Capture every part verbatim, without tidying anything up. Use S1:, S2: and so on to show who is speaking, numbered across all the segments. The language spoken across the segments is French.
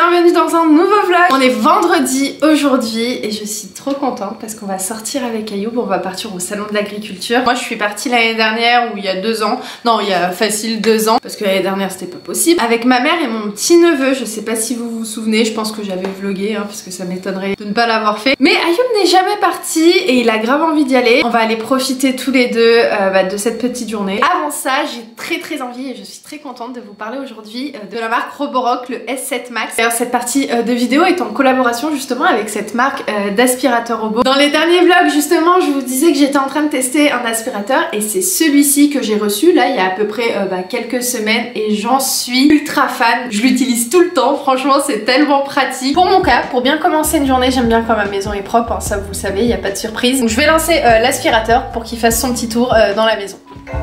S1: bienvenue dans un nouveau vlog. On est vendredi aujourd'hui et je suis trop contente parce qu'on va sortir avec Ayoub, on va partir au salon de l'agriculture. Moi je suis partie l'année dernière ou il y a deux ans, non il y a facile deux ans parce que l'année dernière c'était pas possible, avec ma mère et mon petit neveu. Je sais pas si vous vous souvenez, je pense que j'avais vlogué hein, parce que ça m'étonnerait de ne pas l'avoir fait. Mais Ayoub n'est jamais parti et il a grave envie d'y aller. On va aller profiter tous les deux euh, bah, de cette petite journée. Avant ça, j'ai très très envie et je suis très contente de vous parler aujourd'hui euh, de la marque Roborock, le S sept Max. D'ailleurs cette partie euh, de vidéo est en collaboration justement avec cette marque euh, d'aspirateur robot. Dans les derniers vlogs justement je vous disais que j'étais en train de tester un aspirateur et c'est celui-ci que j'ai reçu là il y a à peu près euh, bah, quelques semaines et j'en suis ultra fan. Je l'utilise tout le temps, franchement c'est tellement pratique. Pour mon cas, pour bien commencer une journée, j'aime bien quand ma maison est propre, hein, ça vous le savez, il n'y a pas de surprise. Donc je vais lancer euh, l'aspirateur pour qu'il fasse son petit tour euh, dans la maison.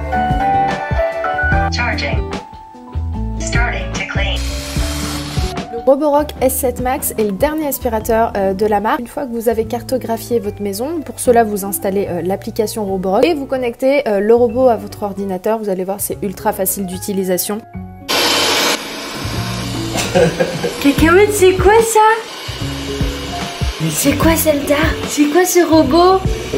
S1: Charging. Starting to clean. Le Roborock S sept Max est le dernier aspirateur euh, de la marque. Une fois que vous avez cartographié votre maison, pour cela vous installez euh, l'application Roborock et vous connectez euh, le robot à votre ordinateur. Vous allez voir, c'est ultra facile d'utilisation. Cacahuète, c'est quoi ça? C'est quoi Zelda? C'est quoi ce robot?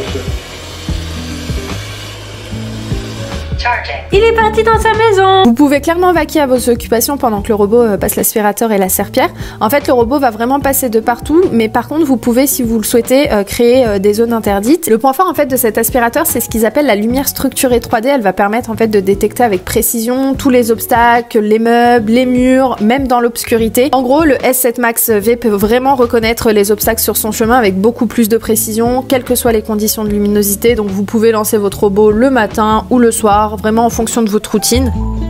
S1: Il est parti dans sa maison. Vous pouvez clairement vaquer à vos occupations pendant que le robot euh, passe l'aspirateur et la serpillière. En fait le robot va vraiment passer de partout, mais par contre vous pouvez, si vous le souhaitez, euh, créer euh, des zones interdites. Le point fort en fait de cet aspirateur, c'est ce qu'ils appellent la lumière structurée trois D. Elle va permettre en fait de détecter avec précision tous les obstacles, les meubles, les murs, même dans l'obscurité. En gros le S sept Max V peut vraiment reconnaître les obstacles sur son chemin avec beaucoup plus de précision, quelles que soient les conditions de luminosité. Donc vous pouvez lancer votre robot le matin ou le soir, vraiment en fonction de votre routine.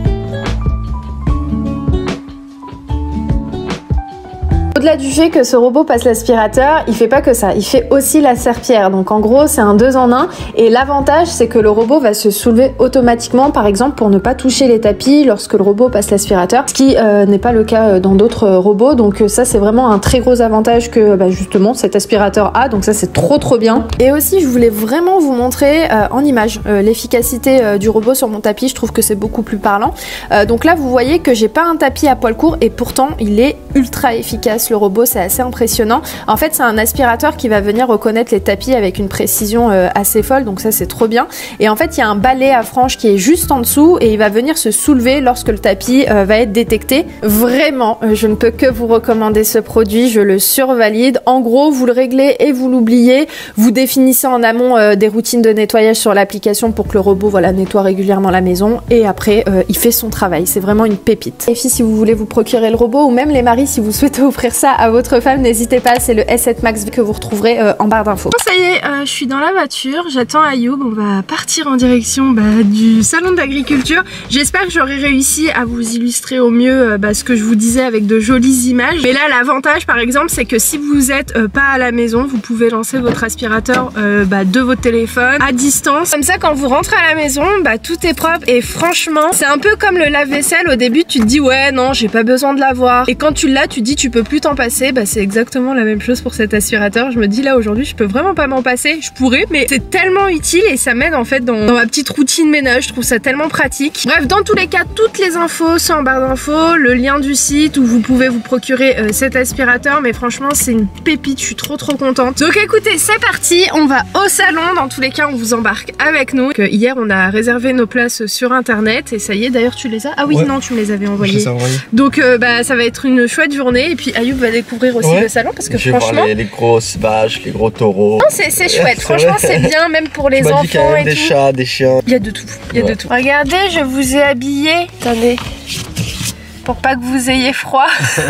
S1: Au-delà du fait que ce robot passe l'aspirateur, il fait pas que ça, il fait aussi la serpillière. Donc en gros c'est un deux en un et l'avantage c'est que le robot va se soulever automatiquement, par exemple pour ne pas toucher les tapis lorsque le robot passe l'aspirateur, ce qui euh, n'est pas le cas dans d'autres robots. Donc ça c'est vraiment un très gros avantage que bah, justement cet aspirateur a, donc ça c'est trop trop bien. Et aussi je voulais vraiment vous montrer euh, en image euh, l'efficacité euh, du robot sur mon tapis. Je trouve que c'est beaucoup plus parlant. Euh, donc là vous voyez que j'ai pas un tapis à poil court et pourtant il est ultra efficace. Le robot, c'est assez impressionnant. En fait c'est un aspirateur qui va venir reconnaître les tapis avec une précision euh, assez folle, donc ça c'est trop bien. Et en fait il y a un balai à franges qui est juste en dessous et il va venir se soulever lorsque le tapis euh, va être détecté. Vraiment euh, je ne peux que vous recommander ce produit, je le survalide. En gros vous le réglez et vous l'oubliez, vous définissez en amont euh, des routines de nettoyage sur l'application pour que le robot voilà, nettoie régulièrement la maison et après euh, il fait son travail. C'est vraiment une pépite. Les filles, si vous voulez vous procurer le robot, ou même les maris si vous souhaitez offrir ça à votre femme, n'hésitez pas, c'est le S sept Max que vous retrouverez euh, en barre d'infos. Bon, ça y est, euh, je suis dans la voiture, j'attends Ayoub, on va partir en direction bah, du salon d'agriculture. J'espère que j'aurai réussi à vous illustrer au mieux euh, bah, ce que je vous disais avec de jolies images. Mais là l'avantage par exemple c'est que si vous êtes euh, pas à la maison, vous pouvez lancer votre aspirateur euh, bah, de votre téléphone à distance. Comme ça quand vous rentrez à la maison, bah, tout est propre et franchement c'est un peu comme le lave-vaisselle. Au début tu te dis ouais non j'ai pas besoin de l'avoir et quand tu l'as tu te dis tu peux plus t'en passer. Bah c'est exactement la même chose pour cet aspirateur. Je me dis là aujourd'hui je peux vraiment pas m'en passer, je pourrais mais c'est tellement utile et ça m'aide en fait dans, dans ma petite routine ménage. Je trouve ça tellement pratique. Bref, dans tous les cas toutes les infos sont en barre d'infos, le lien du site où vous pouvez vous procurer euh, cet aspirateur, mais franchement c'est une pépite, je suis trop trop contente. Donc écoutez c'est parti, on va au salon. Dans tous les cas on vous embarque avec nous. Donc, euh, hier on a réservé nos places sur internet et ça y est. D'ailleurs tu les as? Ah oui ouais. Non tu me les avais envoyées. Donc euh, bah ça va être une chouette journée et puis Ayoub va découvrir aussi ouais. le salon parce que je franchement voir les, les grosses vaches, les gros taureaux. Non c'est chouette, franchement c'est bien même pour les enfants dit et des tout. Des chats, des chiens. Il y a de tout, il y a ouais. de tout. Regardez, je vous ai habillé. Attendez. Pour pas que vous ayez froid.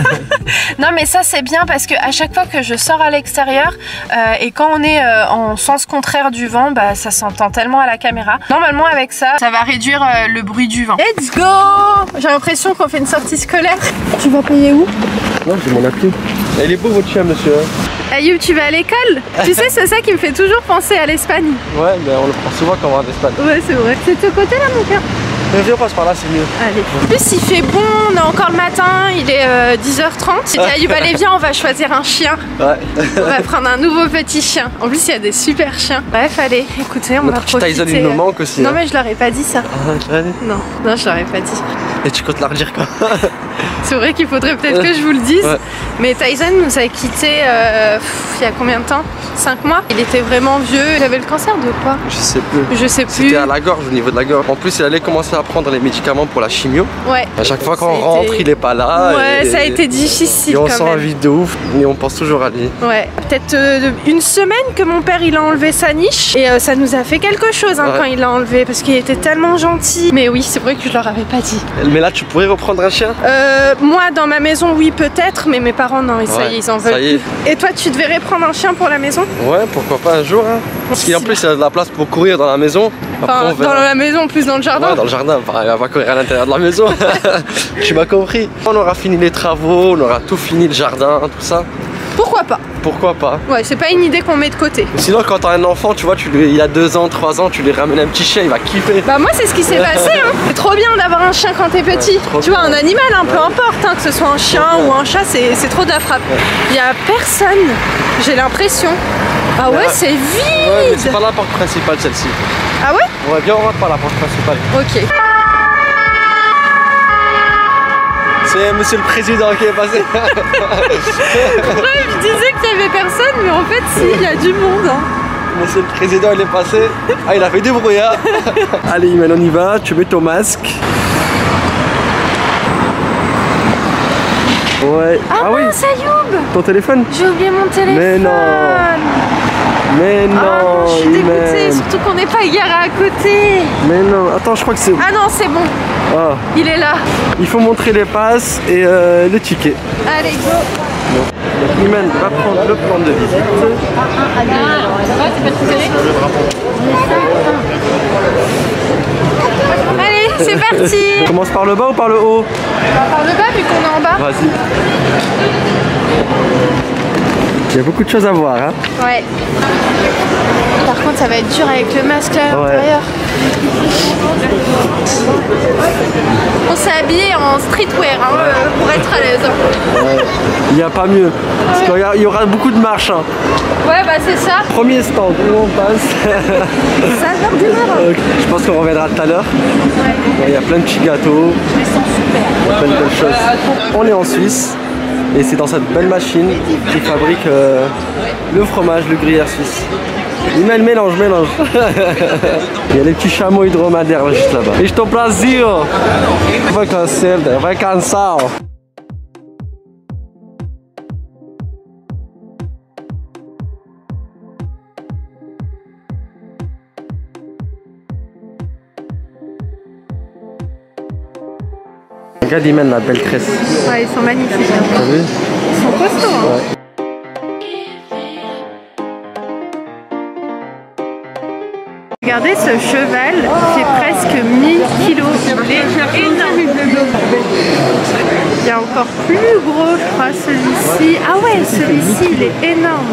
S1: Non mais ça c'est bien parce que à chaque fois que je sors à l'extérieur euh, et quand on est euh, en sens contraire du vent, bah ça s'entend tellement à la caméra. Normalement avec ça, ça va réduire euh, le bruit du vent. Let's go! J'ai l'impression qu'on fait une sortie scolaire. Tu vas payer où?
S2: Non, j'ai mon appli. Il est beau votre chien monsieur.
S1: Ayoub, tu vas à l'école? Tu sais c'est ça qui me fait toujours penser à l'Espagne.
S2: Ouais mais on le prend souvent quand on va en Espagne.
S1: Ouais c'est vrai. C'est de ce côté là mon cœur.
S2: Viens, on passe par là, c'est mieux.
S1: Allez. En plus, il fait bon, on est encore le matin, il est euh, dix heures trente. J'ai dit à Ayoub, allez, viens, on va choisir un chien. Ouais. On va prendre un nouveau petit chien. En plus, il y a des super chiens. Bref, allez, écoutez, on Notre va profiter.
S2: Tyson, il nous manque aussi.
S1: Non, hein.
S2: Mais
S1: je leur ai pas dit ça.
S2: Ah, tu l'as dit?
S1: Non, non, je leur ai pas dit.
S2: Et tu comptes leur dire quoi?
S1: c'est vrai qu'il faudrait peut-être que je vous le dise. Ouais. Mais Tyson nous a quittés euh, pff, il y a combien de temps? cinq mois. Il était vraiment vieux. Il avait le cancer de quoi?
S2: Je sais plus.
S1: Je sais plus.
S2: C'était à la gorge, au niveau de la gorge. En plus, il allait commencer à prendre les médicaments pour la chimio.
S1: Ouais.
S2: À chaque fois qu'on rentre, été... il est pas là.
S1: Ouais,
S2: et...
S1: ça a été difficile.
S2: Et on
S1: quand
S2: sent
S1: même.
S2: un vide de ouf. Et on pense toujours à lui.
S1: Ouais. Peut-être euh, une semaine que mon père il a enlevé sa niche. Et euh, ça nous a fait quelque chose hein, ouais. quand il l'a enlevé. Parce qu'il était tellement gentil. Mais oui, c'est vrai que je leur avais pas dit.
S2: Mais là, tu pourrais reprendre un chien?
S1: euh, Moi, dans ma maison, oui, peut-être. Mais mes parents, non. Et ça
S2: ouais,
S1: y est, ils en veulent plus. Et toi, tu devrais prendre un chien pour la maison?
S2: Ouais, pourquoi pas un jour. Hein. Parce qu'en plus, il y a de la place pour courir dans la maison.
S1: Après, enfin, dans la maison, plus dans le jardin.
S2: Ouais, dans le jardin. Enfin, il va pas courir à l'intérieur de la maison. Tu m'as compris. On aura fini les travaux, on aura tout fini, le jardin, tout ça.
S1: Pourquoi pas?
S2: Pourquoi pas?
S1: Ouais, c'est pas une idée qu'on met de côté.
S2: Sinon, quand t'as un enfant, tu vois, tu lui, il a deux ans, trois ans, tu lui ramènes un petit chien, il va kiffer.
S1: Bah moi, c'est ce qui s'est passé. Hein. C'est trop bien d'avoir un chien quand t'es petit. Ouais, tu vois, un animal, hein, ouais. peu importe, hein, que ce soit un chien ou un chat, c'est trop de la frappe. Il ouais. y a personne, j'ai l'impression. Ah ouais, c'est vide.
S2: Ouais, mais c'est pas la porte principale celle-ci.
S1: Ah ouais?
S2: Ouais, bien, on rentre par la porte principale.
S1: Ok.
S2: C'est monsieur le président qui est passé.
S1: Ouais, je disais qu'il y avait personne, mais en fait, si, il y a du monde. Hein.
S2: Monsieur le président, il est passé. Ah, il a fait du bruit. Hein. Allez, Imen, on y va. Tu mets ton masque. Ouais.
S1: Ah, ah oui. Ayoub,
S2: ton téléphone?
S1: J'ai oublié mon téléphone.
S2: Mais non. Mais non,
S1: ah, je suis dégoûtée, surtout qu'on n'est pas garé à côté.
S2: Mais non, attends, je crois que c'est...
S1: Ah non, c'est bon. Ah. Il est là.
S2: Il faut montrer les passes et euh, le ticket.
S1: Allez, go.
S2: Donc, Imen va prendre le plan de visite.
S1: Allez, c'est parti.
S2: On commence par le bas ou par le haut?
S1: Par le bas vu qu'on est en bas.
S2: Vas-y. Il y a beaucoup de choses à voir, hein.
S1: Ouais. Par contre, ça va être dur avec le masque là à l'intérieur. On s'est habillé en streetwear hein, ouais. euh, pour être à l'aise.
S2: Ouais. Il n'y a pas mieux. Parce qu'il y, y aura beaucoup de marches. Hein.
S1: Ouais, bah c'est ça.
S2: Premier stand, où on passe.
S1: Ça a l'air du marre.
S2: Okay. Je pense qu'on reviendra tout à l'heure. Ouais. Il y a plein de petits gâteaux.
S1: Je les sens super.
S2: Il y a plein de belles choses. On est en Suisse. Et c'est dans cette belle machine qui fabrique euh, le fromage, le gruyère suisse. Il met le mélange, mélange. Il y a les petits chameaux hydromadaires juste là-bas. Et je t'en plaisir. Vai cansar, vai cansar. Regarde, ils mènent la belle tresse.
S1: Ouais, ils sont magnifiques.
S2: T'as vu?
S1: Ils sont costauds. Hein. Ouais. Regardez ce cheval qui fait presque mille kilos. Il est énorme. Il y a encore plus gros, je crois, celui-ci. Ah ouais, celui-ci, il est énorme.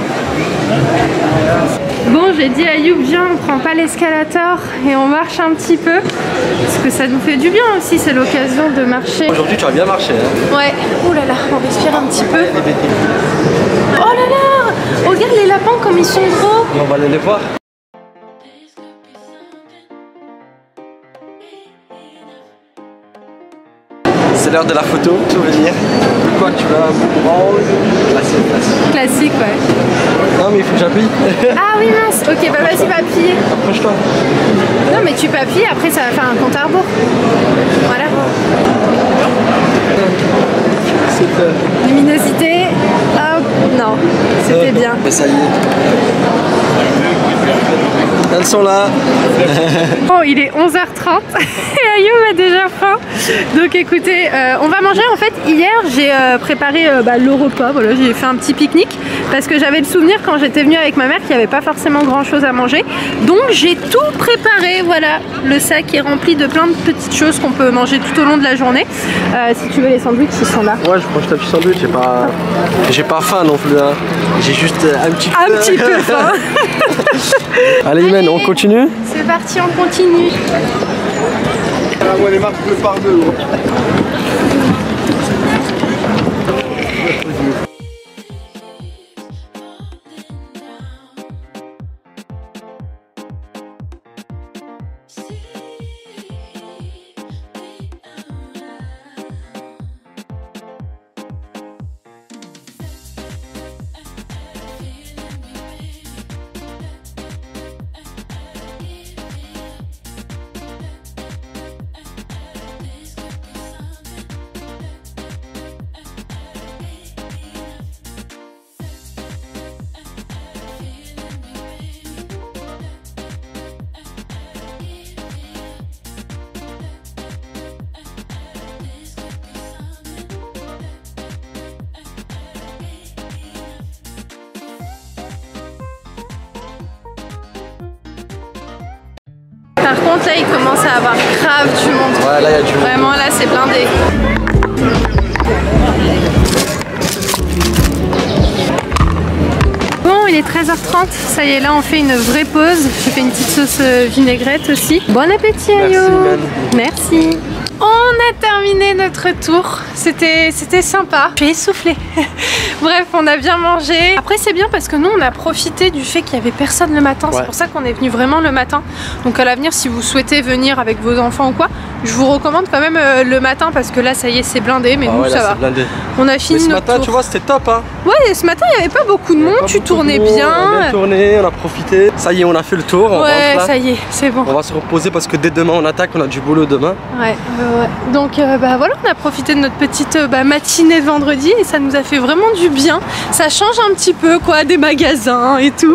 S1: Bon, j'ai dit à Ayoub, viens, on prend pas l'escalator et on marche un petit peu. Parce que ça nous fait du bien aussi, c'est l'occasion de marcher.
S2: Aujourd'hui, tu as bien marché. Hein.
S1: Ouais. Oh là là, on respire un petit peu. Oh là là, regarde les lapins comme ils sont gros.
S2: On va aller les voir. C'est l'heure de la photo, souvenir. Quoi, tu vas bronze, classique, classique.
S1: Classique, ouais.
S2: Non, mais il faut que j'appuie.
S1: Ah oui, mince. Ok, bah vas-y, va appuyer.
S2: Approche-toi.
S1: Non, mais tu peux appuyer, après ça va faire un compte à rebours. Voilà.
S2: Super.
S1: Luminosité. Hop. Non, c'était bien.
S2: Mais ça y est. Elles sont là.
S1: Bon, il est onze heures trente et Ayoub a déjà faim. Donc écoutez, euh, on va manger. En fait, hier, j'ai euh, préparé euh, bah, le repas. Voilà, j'ai fait un petit pique-nique parce que j'avais le souvenir quand j'étais venue avec ma mère qu'il n'y avait pas forcément grand-chose à manger. Donc j'ai tout préparé. Voilà, le sac est rempli de plein de petites choses qu'on peut manger tout au long de la journée. Euh, si tu veux, les sandwichs, ils sont là.
S2: Ouais, je mange ta petite sandwich. J'ai pas, j'ai pas faim non plus. Hein. J'ai juste un petit peu.
S1: Un petit peu faim.
S2: Allez, Imen, on continue?
S1: C'est parti, on continue.
S2: Ah ouais, les marques bleues par deux.
S1: contre, là, il commence à avoir grave du monde.
S2: Ouais, là, il y a du monde.
S1: Vraiment, là, c'est blindé. Bon, il est treize heures trente, ça y est, là on fait une vraie pause. J'ai fait une petite sauce vinaigrette aussi. Bon appétit Ayo. Merci, Merci. On a terminé notre tour, c'était c'était sympa, j'ai essoufflé. Bref, on a bien mangé. Après c'est bien parce que nous on a profité du fait qu'il n'y avait personne le matin, ouais. C'est pour ça qu'on est venu vraiment le matin. Donc à l'avenir, si vous souhaitez venir avec vos enfants ou quoi, je vous recommande quand même euh, le matin parce que là ça y est, c'est blindé, mais ah nous ouais, là, ça va. Blindé. On a fini. Mais ce
S2: notre matin,
S1: tour.
S2: Tu vois, c'était top hein.
S1: Ouais, ce matin il n'y avait pas beaucoup de monde, tu tournais bien.
S2: On a bien tourné, on a profité. Ça y est, on a fait le tour. On
S1: ouais,
S2: rentre, là.
S1: Ça y est, c'est bon.
S2: On va se reposer parce que dès demain on attaque, on a du boulot demain.
S1: Ouais, ouais, ouais. Donc euh, bah voilà, on a profité de notre petite euh, bah, matinée de vendredi et ça nous a fait vraiment du bien. Ça change un petit peu quoi, des magasins et tout.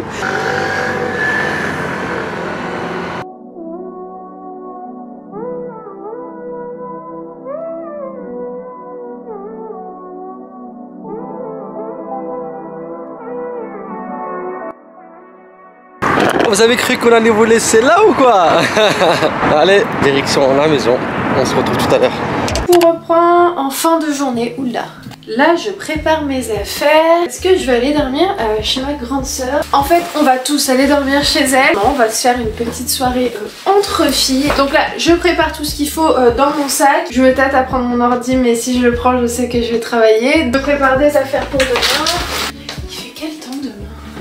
S2: Vous avez cru qu'on allait vous laisser là ou quoi? Allez, direction la maison. On se retrouve tout à l'heure.
S1: On reprend en fin de journée. Oula. Là, je prépare mes affaires. Est-ce que je vais aller dormir euh, chez ma grande sœur? En fait, on va tous aller dormir chez elle. On va se faire une petite soirée euh, entre filles. Donc là, je prépare tout ce qu'il faut euh, dans mon sac. Je me tâte à prendre mon ordi, mais si je le prends, je sais que je vais travailler. Je prépare des affaires pour demain. Il fait quel temps demain?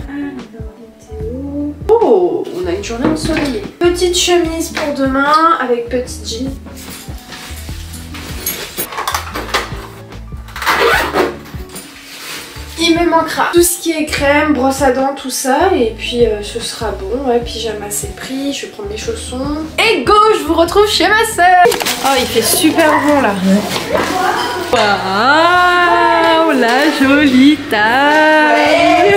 S1: Oh, on a une journée ensoleillée. Petite chemise pour demain avec petit jean. Il me manquera tout ce qui est crème, brosse à dents, tout ça. Et puis euh, ce sera bon. Ouais, pyjama c'est pris. Je vais prendre mes chaussons. Et go, je vous retrouve chez ma soeur. Oh, il fait super bon là. Waouh, la jolie taille.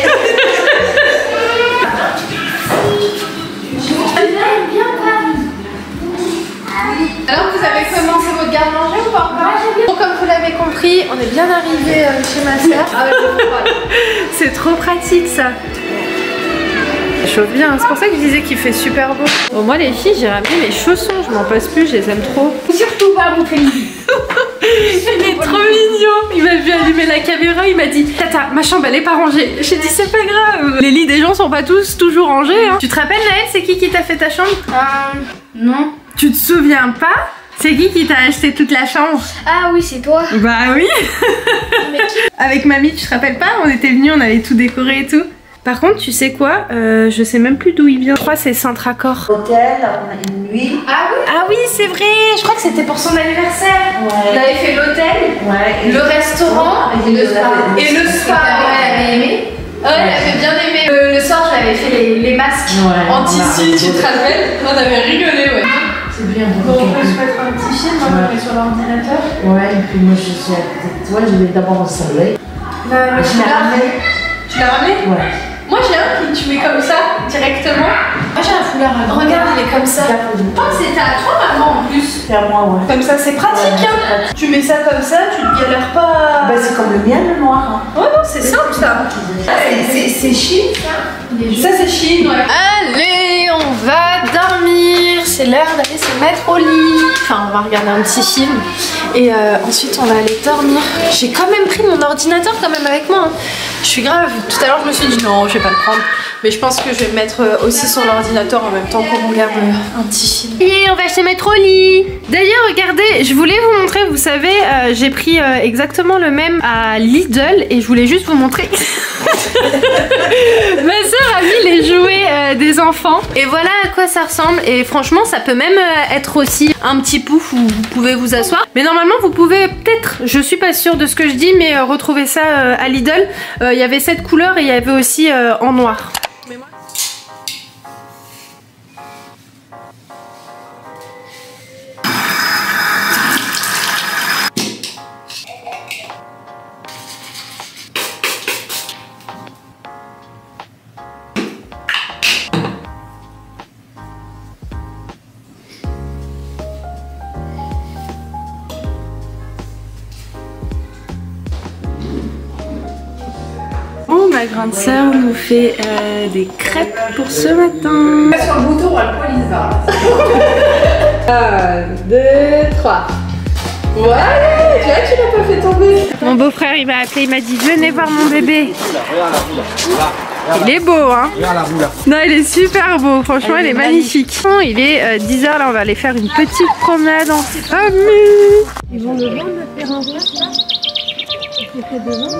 S1: Alors vous avez commencé votre garde-manger ou pas encore? Bon, comme vous l'avez compris, on est bien arrivé euh, chez ma soeur. Ah ouais, c'est trop pratique ça. Ça chauffe bien, c'est pour ça que je disais qu'il fait super beau. Bon, moi les filles, j'ai ramené mes chaussons, je m'en passe plus, je les aime trop.
S3: Surtout pas mon féminin.
S1: Il est trop mignon. Il m'a vu allumer la caméra, il m'a dit Tata, ma chambre elle est pas rangée. J'ai dit c'est pas grave. Les lits des gens sont pas tous toujours rangés hein. Tu te rappelles Naël, c'est qui qui t'a fait ta chambre?
S3: Euh... Non.
S1: Tu te souviens pas? C'est qui qui t'a acheté toute la chambre?
S3: Ah oui, c'est toi.
S1: Bah oui. Avec mamie, tu te rappelles pas? On était venus, on avait tout décoré et tout. Par contre, tu sais quoi, euh, je sais même plus d'où il vient. Je crois que c'est Saint-Tracor.
S4: Hôtel, on a une nuit.
S1: Ah oui. Ah oui, c'est vrai. Je crois que c'était pour son anniversaire.
S4: Ouais.
S1: On avait fait l'hôtel,
S4: ouais,
S1: le restaurant et le spa. Et le spa, ouais, elle avait aimé. Oh, elle avait bien aimé. Le, le soir, j'avais fait les, les masques
S4: ouais,
S1: en tissu, tu te rappelles? On avait rigolé, ouais.
S4: C'est bien.
S1: Donc on peut se mettre un petit film, on va mettre sur l'ordinateur.
S4: Ouais, et puis moi je suis à côté de toi, je vais d'abord au soleil.
S1: Bah,
S4: je l'ai ramené.
S1: Tu l'as ramené?
S4: Ouais.
S1: Moi j'ai un qui tu mets comme ça, directement. Moi j'ai un foulard à gros. Regarde, il est comme ça. Je crois que c'était à toi maman en plus.
S4: C'est à moi, ouais.
S1: Comme ça, c'est pratique, ouais, hein. Pratique. Tu mets ça comme ça, tu ne galères pas.
S4: Bah c'est comme le mien, le noir. Hein.
S1: Ouais, non, c'est simple ça. C'est Chine, ça. Ça c'est Chine, ouais. Allez, on va dormir. C'est l'heure d'aller se mettre au lit. Enfin, on va regarder un petit film. Et euh, ensuite, on va aller dormir. J'ai quand même pris mon ordinateur quand même avec moi. Hein. Je suis grave. Tout à l'heure, je me suis dit non, je vais pas le prendre. Mais je pense que je vais me mettre aussi sur l'ordinateur en même temps qu'on regarde un petit film. Et on va se mettre au lit. D'ailleurs, regardez, je voulais vous montrer, vous savez, euh, j'ai pris euh, exactement le même à Lidl et je voulais juste vous montrer. Ma soeur a mis les jouets euh, des enfants et voilà à quoi ça ressemble. Et franchement, ça peut même euh, être aussi un petit pouf où vous pouvez vous asseoir. Mais normalement, vous pouvez peut-être, je suis pas sûre de ce que je dis, mais euh, retrouver ça euh, à Lidl. Il euh, y avait cette couleur et il y avait aussi euh, en noir. Mais moi... Bon bah ma grande sœur nous fait euh, des crêpes pour ce matin.
S4: Sur le bouton, elle police va.
S1: un, deux, trois. Ouais, tu vois, tu l'as pas fait tomber. Mon beau-frère, il m'a appelé, il m'a dit venez voir mon bébé. Il est beau, hein. Non, il est super beau. Franchement, il est magnifique. Il est euh, dix heures, là, on va aller faire une petite promenade en famille. Ils vont devant me faire un verre, là. Je fais devant.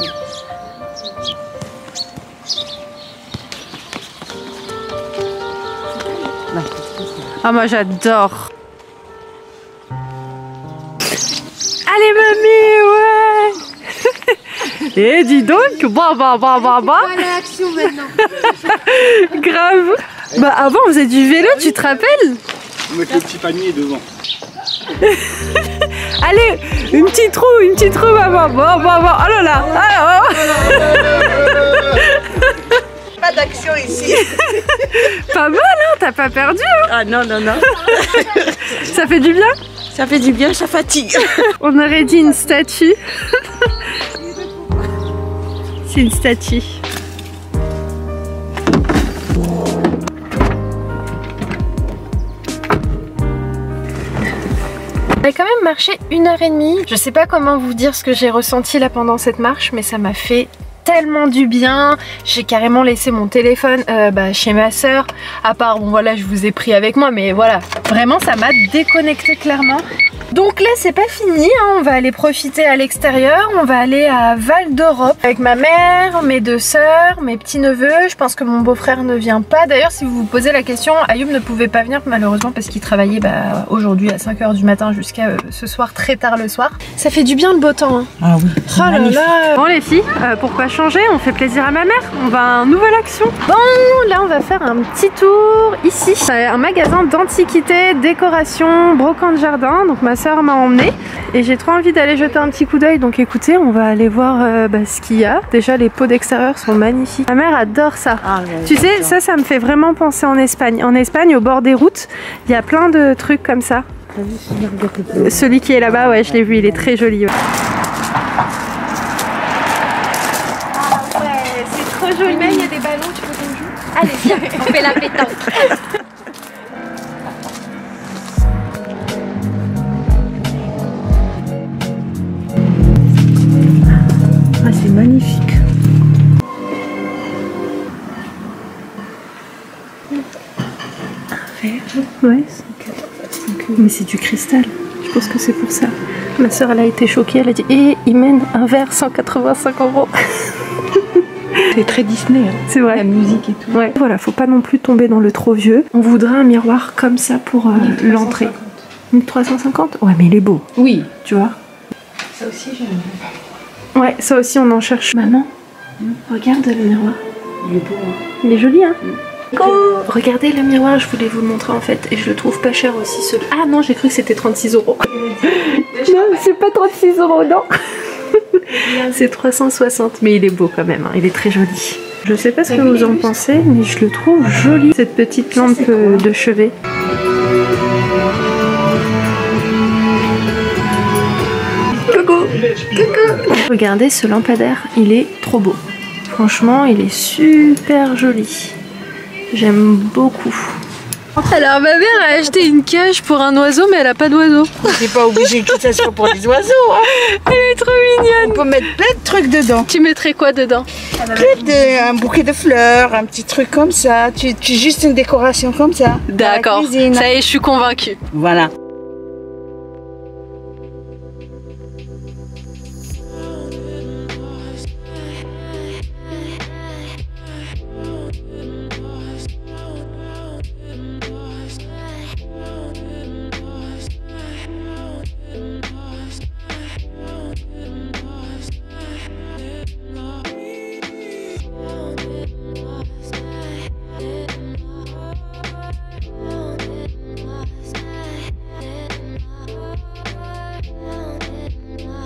S1: Ah, moi, j'adore. Allez mamie, ouais. Et dis donc, bah bah bah bah bah.
S3: l'action maintenant.
S1: Grave. Bah avant on faisait du vélo, tu te rappelles?
S5: On met le petit panier devant.
S1: Allez, une petite roue, une petite roue maman. Bon bon bon, oh là là, oh là là.
S6: Pas d'action ici.
S1: Pas mal hein, t'as pas perdu hein?
S6: Ah non non non.
S1: Ça fait du bien?
S6: Ça fait du bien, ça fatigue.
S1: On aurait dit une statue. C'est une statue. On a quand même marché une heure et demie. Je sais pas comment vous dire ce que j'ai ressenti là pendant cette marche, mais ça m'a fait tellement du bien. J'ai carrément laissé mon téléphone euh, bah, chez ma soeur. À part, bon voilà, je vous ai pris avec moi, mais voilà, vraiment ça m'a déconnecté clairement. Donc là c'est pas fini, hein. On va aller profiter à l'extérieur, on va aller à Val d'Europe avec ma mère, mes deux sœurs, mes petits neveux. Je pense que mon beau-frère ne vient pas. D'ailleurs si vous vous posez la question, Ayoub ne pouvait pas venir malheureusement parce qu'il travaillait bah, aujourd'hui à cinq heures du matin jusqu'à euh, ce soir très tard le soir. Ça fait du bien le beau temps hein.
S6: Ah oui.
S1: Oh là là. Bon les filles, euh, pour pas changer, on fait plaisir à ma mère, on va à une nouvelle action. Bon là on va faire un petit tour ici. C'est un magasin d'antiquités, décoration, brocante jardin. Donc ma soeur m'a emmené et j'ai trop envie d'aller jeter un petit coup d'œil. Donc écoutez, on va aller voir euh, bah, ce qu'il y a. Déjà les pots d'extérieur sont magnifiques. Ma mère adore ça.
S6: Ah, ouais,
S1: tu sais, ça, ça me fait vraiment penser en Espagne. En Espagne, au bord des routes, il y a plein de trucs comme ça. Celui qui est là-bas, ouais, je l'ai vu, il est très joli. Ouais. Ah ouais, c'est trop joli. Même il y a des ballons, tu veux qu'on joue?
S3: Allez, viens, on fait la pétanque.
S1: Ah, c'est magnifique. Un verre. Ouais, mais c'est du cristal. Je pense que c'est pour ça. Ma soeur, elle a été choquée. Elle a dit eh, il mène un verre cent quatre-vingt-cinq euros.
S6: C'est très Disney. Hein.
S1: C'est vrai.
S6: La musique et tout.
S1: Ouais. Voilà, faut pas non plus tomber dans le trop vieux. On voudrait un miroir comme ça pour euh, l'entrée. trois cent cinquante. Ouais, mais il est beau.
S6: Oui.
S1: Tu vois.
S6: Ça aussi j'aime.
S1: Ouais, ça aussi on en cherche. Maman, mmh. Regarde le miroir.
S6: Il est beau. Hein.
S1: Il est joli, hein. Mmh. Oh, regardez le miroir, je voulais vous le montrer en fait. Et je le trouve pas cher aussi celui. Ah non, j'ai cru que c'était trente-six euros. Non, c'est pas trente-six euros, non. C'est trois cent soixante, mais il est beau quand même, hein. Il est très joli. Je sais pas ce que vous en pensez, mais je le trouve joli. Cette petite lampe euh, de chevet. Coucou. Coucou. Regardez ce lampadaire, il est trop beau. Franchement, il est super joli. J'aime beaucoup. Alors ma mère a acheté une cage pour un oiseau, mais elle a pas d'oiseau.
S6: C'est pas obligé que ça soit pour des oiseaux. Hein.
S1: Elle est trop mignonne.
S6: On peut mettre plein de trucs dedans.
S1: Tu mettrais quoi dedans?
S6: Plein de, un bouquet de fleurs, un petit truc comme ça. Tu, tu juste une décoration comme ça.
S1: D'accord. Ça y est, je suis convaincue.
S6: Voilà.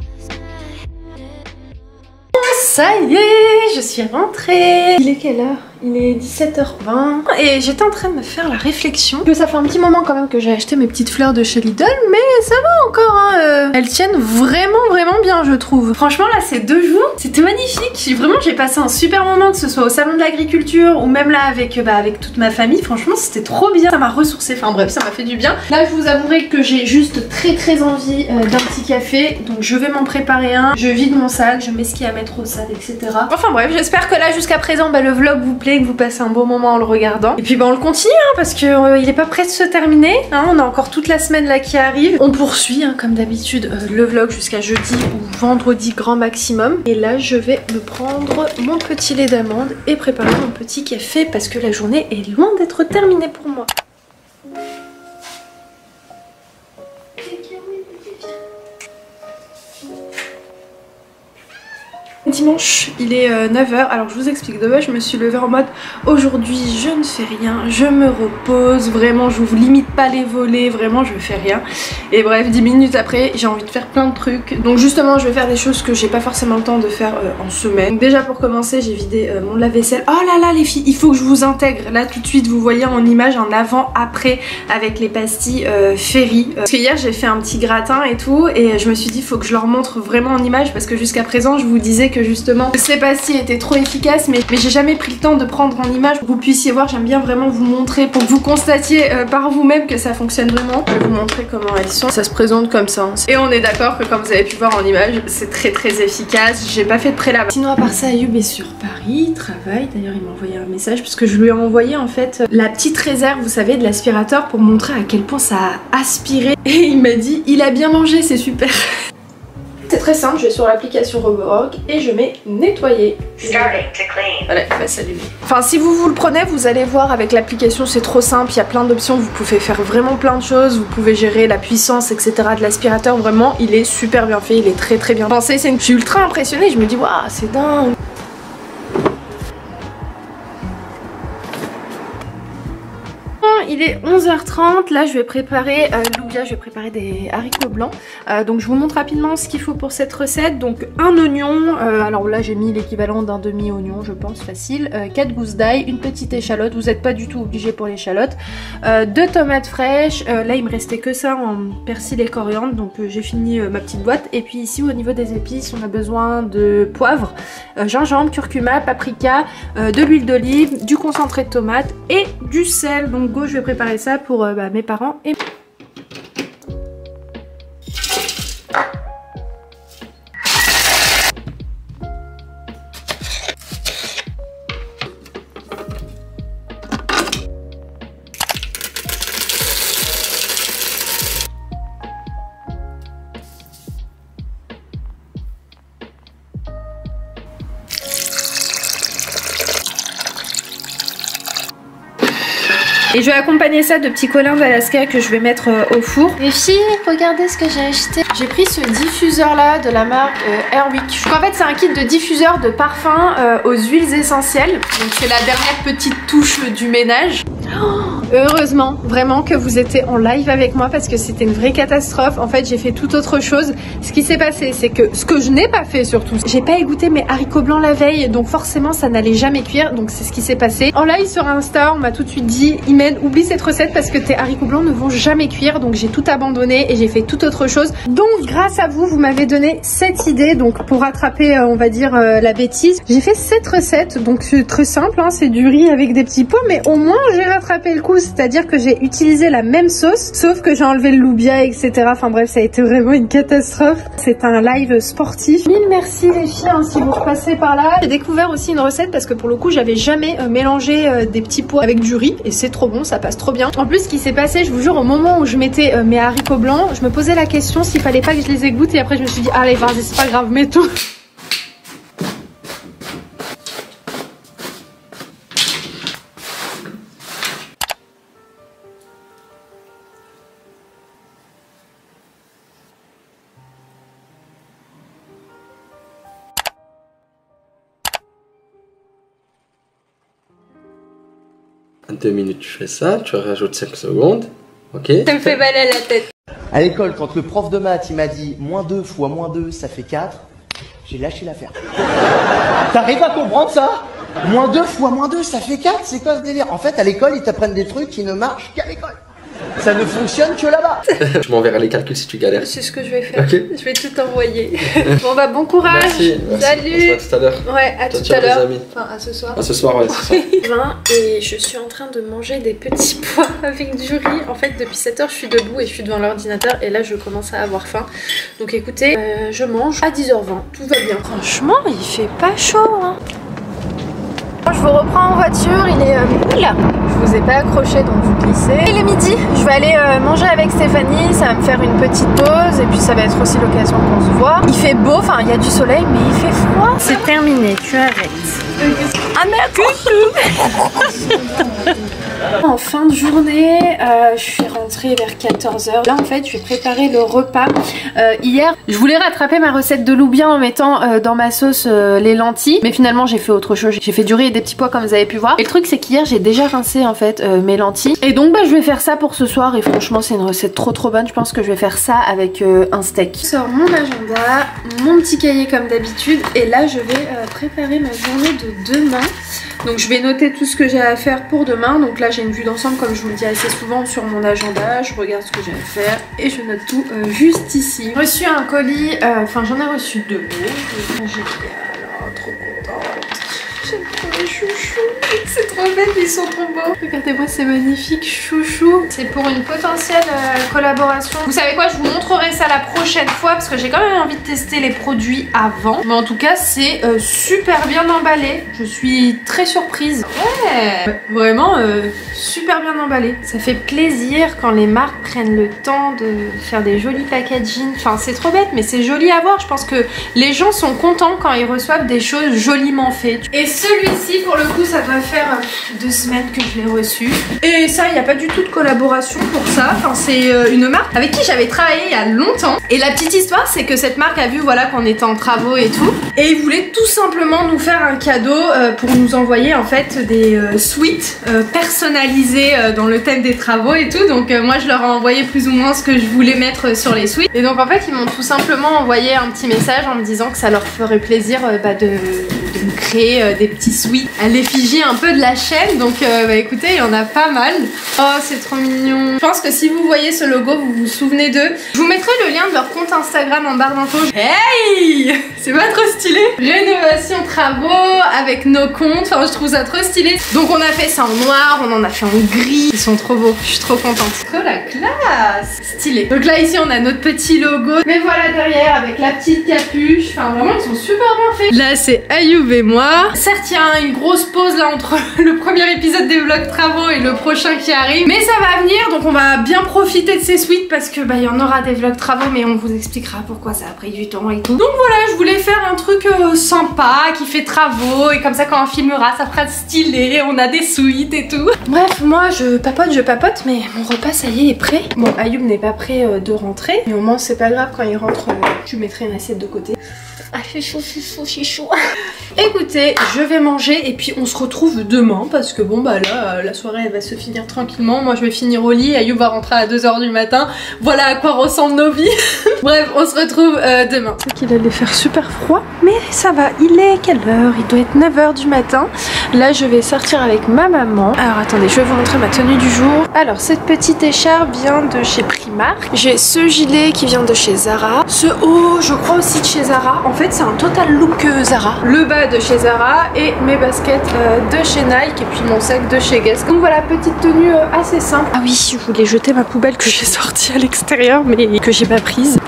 S1: Ça y est, je suis rentrée. Il est quelle heure? Il est dix-sept heures vingt et j'étais en train de me faire la réflexion que ça fait un petit moment quand même que j'ai acheté mes petites fleurs de chez Lidl, mais ça va encore, hein, euh, elles tiennent vraiment vraiment bien je trouve. Franchement là ces deux jours c'était magnifique, vraiment j'ai passé un super moment, que ce soit au salon de l'agriculture ou même là avec, bah, avec toute ma famille, franchement c'était trop bien, ça m'a ressourcé, enfin bref ça m'a fait du bien. Là je vous avouerai que j'ai juste très très envie euh, d'un petit café, donc je vais m'en préparer un, je vide mon sac, je mets ce qu'il y a à mettre au sac, et cetera. Enfin bref, j'espère que là jusqu'à présent bah, le vlog vous plaît, que vous passez un bon moment en le regardant. Et puis bah on le continue hein, parce que euh, il est pas prêt de se terminer, hein, on a encore toute la semaine là qui arrive. On poursuit hein, comme d'habitude euh, le vlog jusqu'à jeudi ou vendredi grand maximum. Et là je vais me prendre mon petit lait d'amande et préparer mon petit café parce que la journée est loin d'être terminée pour moi. Dimanche, il est euh, neuf heures, alors je vous explique, de base je me suis levée en mode aujourd'hui je ne fais rien, je me repose, vraiment je vous limite pas les volets, vraiment je fais rien. Et bref, dix minutes après j'ai envie de faire plein de trucs, donc justement je vais faire des choses que j'ai pas forcément le temps de faire euh, en semaine. Donc déjà pour commencer j'ai vidé euh, mon lave-vaisselle. Oh là là les filles, il faut que je vous intègre, là tout de suite vous voyez en image un avant après avec les pastilles euh, Ferry. Euh, parce que hier j'ai fait un petit gratin et tout et je me suis dit faut que je leur montre vraiment en image parce que jusqu'à présent je vous disais que justement ces pastilles étaient trop efficaces mais, mais j'ai jamais pris le temps de prendre en image pour que vous puissiez voir. J'aime bien vraiment vous montrer pour que vous constatiez euh, par vous-même que ça fonctionne vraiment. Je vais vous montrer comment elles sont. Ça se présente comme ça hein. Et on est d'accord que comme vous avez pu voir en image c'est très très efficace. J'ai pas fait de prélavage. Sinon à part ça Ayoub est sur Paris, il travaille. D'ailleurs il m'a envoyé un message parce que je lui ai envoyé en fait la petite réserve vous savez de l'aspirateur pour montrer à quel point ça a aspiré et il m'a dit il a bien mangé, c'est super. C'est très simple, je vais sur l'application Roborock et je mets nettoyer. Voilà, il va s'allumer. Enfin, si vous vous le prenez, vous allez voir avec l'application, c'est trop simple, il y a plein d'options, vous pouvez faire vraiment plein de choses, vous pouvez gérer la puissance, et cetera de l'aspirateur. Vraiment, il est super bien fait, il est très très bien pensé. Je suis ultra impressionnée, je me dis, waouh, c'est dingue. Il est onze heures trente, là je vais préparer euh, l'oubia, je vais préparer des haricots blancs. Euh, donc je vous montre rapidement ce qu'il faut pour cette recette. Donc un oignon, euh, alors là j'ai mis l'équivalent d'un demi-oignon je pense, facile. Euh, quatre gousses d'ail, une petite échalote, vous n'êtes pas du tout obligé pour l'échalote. Euh, deux tomates fraîches, euh, là il me restait que ça en persil et coriandre, donc euh, j'ai fini euh, ma petite boîte. Et puis ici au niveau des épices on a besoin de poivre, euh, gingembre, curcuma, paprika, euh, de l'huile d'olive, du concentré de tomate et du sel. Donc go, je vais préparer ça pour euh, bah, mes parents et Et je vais accompagner ça de petits collins d'Alaska que je vais mettre euh, au four. Les filles, regardez ce que j'ai acheté. J'ai pris ce diffuseur là de la marque euh, Airwick. En fait c'est un kit de diffuseur de parfum euh, aux huiles essentielles. Donc c'est la dernière petite touche du ménage. Oh, heureusement vraiment que vous étiez en live avec moi parce que c'était une vraie catastrophe. En fait j'ai fait tout autre chose. Ce qui s'est passé c'est que ce que je n'ai pas fait surtout, j'ai pas égoutté mes haricots blancs la veille, donc forcément ça n'allait jamais cuire. Donc c'est ce qui s'est passé. En live sur Insta on m'a tout de suite dit Imen, oublie cette recette parce que tes haricots blancs ne vont jamais cuire. Donc j'ai tout abandonné et j'ai fait toute autre chose. Donc grâce à vous, vous m'avez donné cette idée. Donc pour rattraper euh, on va dire euh, la bêtise, j'ai fait cette recette. Donc c'est très simple hein, c'est du riz avec des petits pois, mais au moins j'ai rattrapé le coup. C'est-à-dire que j'ai utilisé la même sauce, sauf que j'ai enlevé le loubia, et cetera. Enfin bref, ça a été vraiment une catastrophe. C'est un live sportif. Mille merci les filles hein, si vous repassez par là. J'ai découvert aussi une recette parce que pour le coup j'avais jamais euh, mélangé euh, des petits pois avec du riz et c'est trop bon, ça passe trop bien. En plus ce qui s'est passé, je vous jure, au moment où je mettais euh, mes haricots blancs, je me posais la question s'il fallait pas que je les égoutte et après je me suis dit allez vas-y c'est pas grave, mets tout.
S2: Deux minutes, tu fais ça, tu rajoutes cinq secondes, ok?
S3: Ça me fait mal à la tête.
S7: À l'école, quand le prof de maths il m'a dit moins deux fois moins deux ça fait quatre, j'ai lâché l'affaire. T'arrives à comprendre ça? Moins deux fois moins deux, ça fait quatre, c'est quoi ce délire? En fait, à l'école, ils t'apprennent des trucs qui ne marchent qu'à l'école. Ça ne fonctionne que là-bas.
S2: Je m'enverrai les calculs si tu galères.
S1: C'est ce que je vais faire.
S2: Ok.
S1: Je vais tout envoyer. Bon bah bon courage.
S2: Merci, merci.
S1: Salut.
S2: On se voit tout à l'heure.
S1: Ouais, à
S2: Ciao,
S1: tout
S2: ciao,
S1: à l'heure.
S2: les amis.
S1: Enfin, à ce soir.
S2: À ce soir, ouais, c'est ça.
S1: vingt et je suis en train de manger des petits pois avec du riz. En fait, depuis sept heures, je suis debout et je suis devant l'ordinateur et là, je commence à avoir faim. Donc écoutez, euh, je mange à dix heures vingt. Tout va bien. Franchement, il fait pas chaud, hein. Je vous reprends en voiture, il est euh, là. Je vous ai pas accroché donc vous glissez. Il est midi, je vais aller euh, manger avec Stéphanie, ça va me faire une petite pause et puis ça va être aussi l'occasion qu'on se voit. Il fait beau, enfin il y a du soleil mais il fait froid. C'est terminé, tu arrêtes. Ah merde. En fin de journée, euh, je suis rentrée vers quatorze heures. Là en fait je vais préparer le repas. Euh, hier je voulais rattraper ma recette de loubia en mettant euh, dans ma sauce euh, les lentilles. Mais finalement j'ai fait autre chose. J'ai fait du riz et des petits pois comme vous avez pu voir. Et le truc c'est qu'hier j'ai déjà rincé en fait euh, mes lentilles. Et donc bah je vais faire ça pour ce soir. Et franchement c'est une recette trop trop bonne. Je pense que je vais faire ça avec euh, un steak. Je sors mon agenda, mon petit cahier comme d'habitude. Et là je vais euh, préparer ma journée de demain. Donc je vais noter tout ce que j'ai à faire pour demain. Donc là j'ai une vue d'ensemble comme je vous le dis assez souvent sur mon agenda. Je regarde ce que j'ai à faire et je note tout euh, juste ici. J'ai reçu un colis, euh, enfin j'en ai reçu deux beaux. Génial, trop contente. J'aime trop les chouchous. C'est trop belle, ils sont trop beaux. Regardez-moi, c'est magnifique, chouchou. C'est pour une potentielle euh, collaboration. Vous savez quoi, je vous montrerai ça la prochaine fois parce que j'ai quand même envie de tester les produits avant. Mais en tout cas, c'est euh, super bien emballé. Je suis très surprise. Ouais, vraiment euh, super bien emballé. Ça fait plaisir quand les marques prennent le temps de faire des jolis packaging. Enfin, c'est trop bête, mais c'est joli à voir. Je pense que les gens sont contents quand ils reçoivent des choses joliment faites. Et celui-ci, pour le coup, ça doit faire deux semaines que je l'ai reçu. Et ça, il n'y a pas du tout de collaboration pour ça. Enfin, c'est une marque avec qui j'avais travaillé il y a longtemps. Et la petite histoire, c'est que cette marque a vu voilà qu'on était en travaux et tout. Et ils voulaient tout simplement nous faire un cadeau euh, pour nous envoyer en fait des euh, suites euh, personnalisées euh, dans le thème des travaux et tout. Donc euh, moi, je leur ai envoyé plus ou moins ce que je voulais mettre sur les suites. Et donc en fait, ils m'ont tout simplement envoyé un petit message en me disant que ça leur ferait plaisir euh, bah, de, de me créer euh, des petits suites à l'effigie un peu de la chaîne. Donc euh, bah écoutez, il y en a pas mal. Oh, c'est trop mignon. Je pense que si vous voyez ce logo, vous vous souvenez d'eux. Je vous mettrai le lien de leur compte Instagram en barre d'infos. Hey, c'est pas trop stylé? Rénovation travaux avec nos comptes. Enfin, je trouve ça trop stylé. Donc on a fait ça en noir, on en a fait en gris. Ils sont trop beaux. Je suis trop contente. Trop la classe. Stylé. Donc là ici on a notre petit logo. Mais voilà derrière avec la petite capuche. Enfin vraiment ils sont super bien faits. Là c'est Ayoub et moi. Certes il y a une grosse pause là entre le premier épisode des vlogs travaux et le prochain qui arrive. Mais ça va venir donc on va bien profiter de ces suites parce que bah il y en aura des vlogs travaux mais on vous expliquera pourquoi ça a pris du temps et tout. Donc voilà, je voulais faire un truc euh, sympa qui fait travaux et comme ça quand on filmera ça fera stylé, on a des suites et tout. Bref, moi je papote, je papote mais mon repas ça y est est prêt. Bon, Ayoub n'est pas prêt euh, de rentrer mais au moins c'est pas grave, quand il rentre euh, je lui mettrai une assiette de côté. Ah, c'est chaud, c'est chaud, c'est chaud. Écoutez, je vais manger et puis on se retrouve demain parce que bon bah là, la soirée elle va se finir tranquillement. Moi je vais finir au lit, Ayoub va rentrer à deux heures du matin. Voilà à quoi ressemblent nos vies. Bref, on se retrouve euh, demain. C'est qu'il allait faire super froid, mais ça va. Il est quelle heure? Il doit être neuf heures du matin. Là je vais sortir avec ma maman. Alors attendez, je vais vous montrer ma tenue du jour. Alors cette petite écharpe vient de chez Primark. J'ai ce gilet qui vient de chez Zara. Ce haut, je crois aussi de chez Zara. En fait c'est un total look Zara. Le bas de chez Zara et mes baskets euh, de chez Nike et puis mon sac de chez Guess. Donc voilà, petite tenue euh, assez simple. Ah oui, je voulais jeter ma poubelle que j'ai sortie à l'extérieur mais que j'ai pas prise.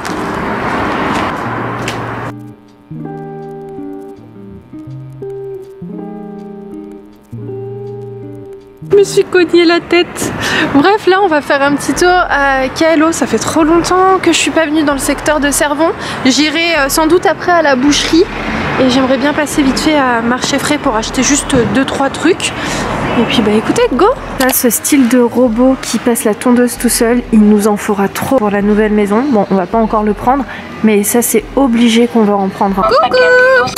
S1: Je me suis cogné la tête. Bref, là on va faire un petit tour à Kaelo. Ça fait trop longtemps que je suis pas venue dans le secteur de Servon. J'irai euh, sans doute après à la boucherie. Et j'aimerais bien passer vite fait à Marché Frais pour acheter juste deux trois trucs. Et puis bah écoutez, go! Là, ce style de robot qui passe la tondeuse tout seul, il nous en fera trop pour la nouvelle maison. Bon, on va pas encore le prendre, mais ça c'est obligé qu'on va en prendre un. Coucou!